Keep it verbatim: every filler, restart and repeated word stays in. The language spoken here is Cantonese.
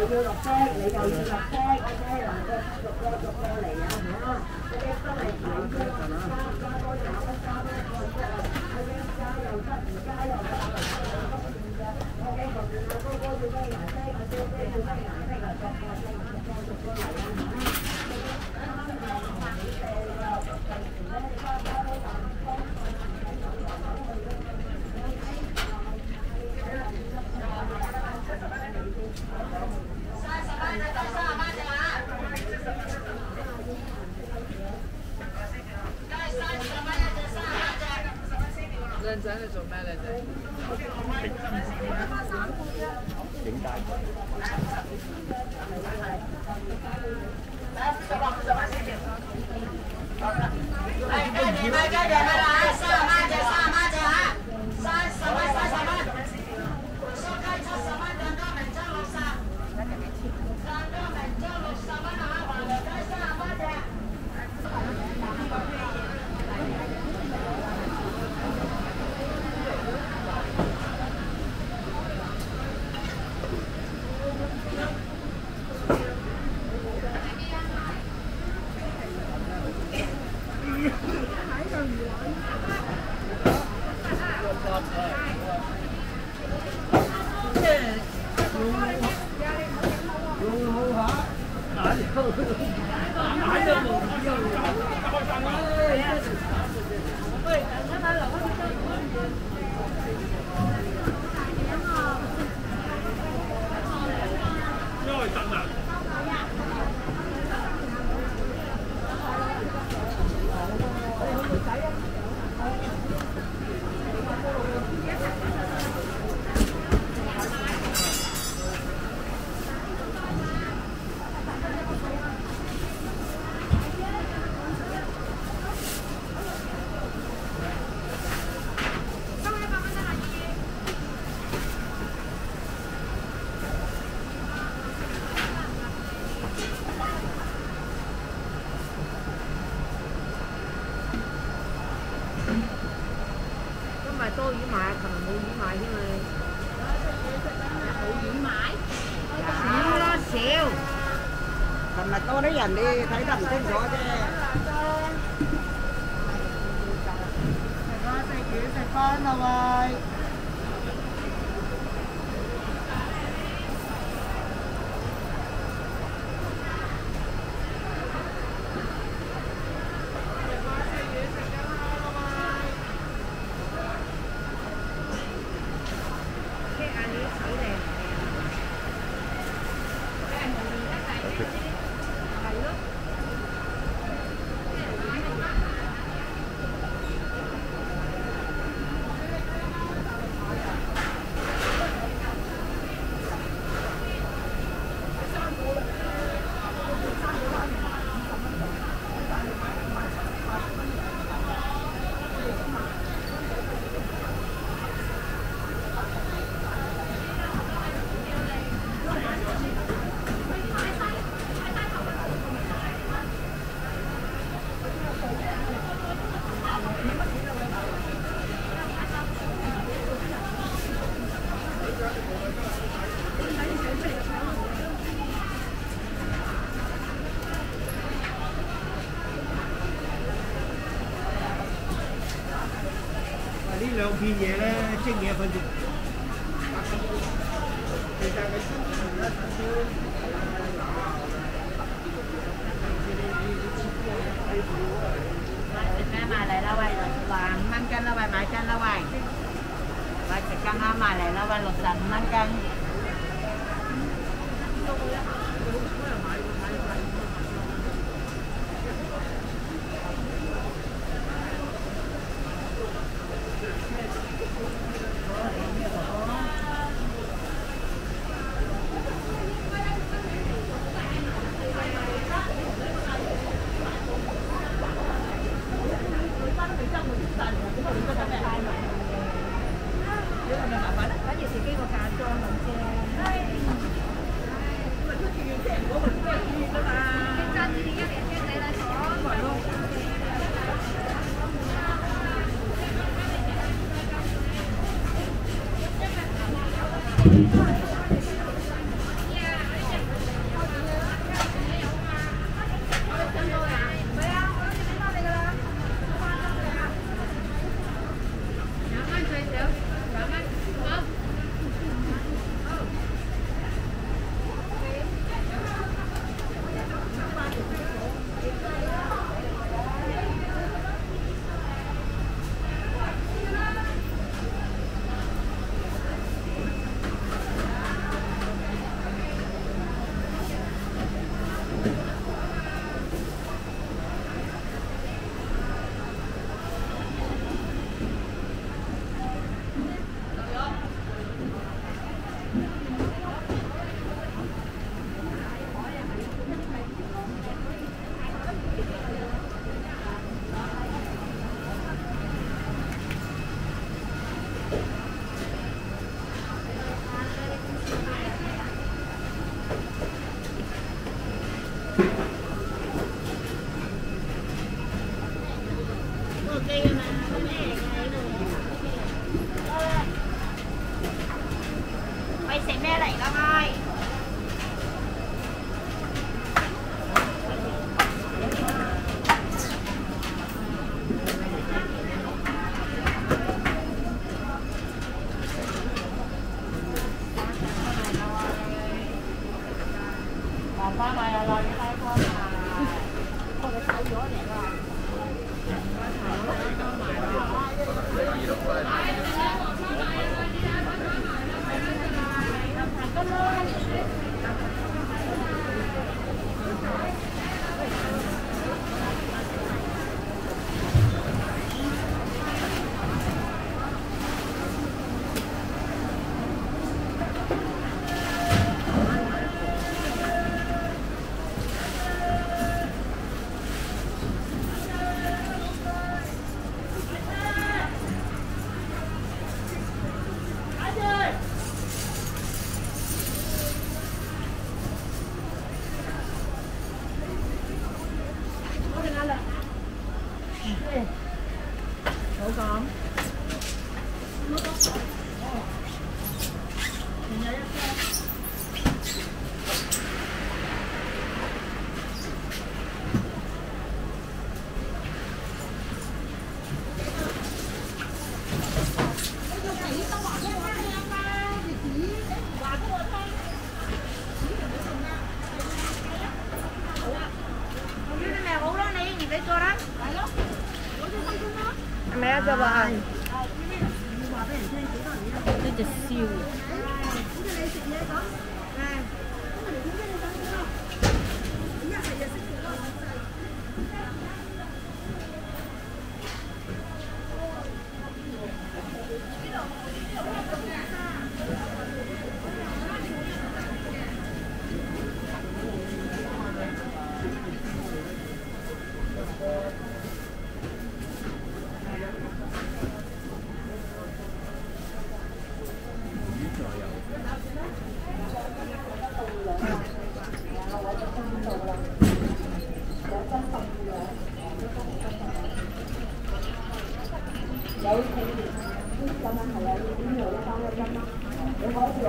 要落車，你又要落車，OK 嗱，個逐個逐個嚟啊嚇，OK 真係睇啫，加加多廿蚊，加多一個啫，OK 加又得，唔加又得，OK 後面啊哥哥要咩顏色，阿姐姐要咩顏色啊，逐個逐個逐個逐個嚟啊靚仔，你做咩靚仔？ 影帶。 哎，快點啦，快點啦！三十蚊隻，三十蚊隻嚇，三十蚊，三十蚊。收雞七十蚊，兩個明章六十。兩個明章六十蚊嚇，華良雞三十蚊隻。 多魚買，琴日冇魚買添啊！冇魚買，少咯少。琴日多啲人，你睇得唔清楚啫。食啦食魚食飯啦喂！ 呢兩片嘢咧，蒸嘢瞓住。其實佢食咩埋嚟啦喂，話五蚊斤啦喂，買斤啦喂，喂食斤啦埋嚟啦喂，六十五蚊斤。 你食咩嚟㗎咪？黃花米啊，落雨開波賣。我哋睇咗嚟啦。 冇講。係咪啊？就話呢隻燒。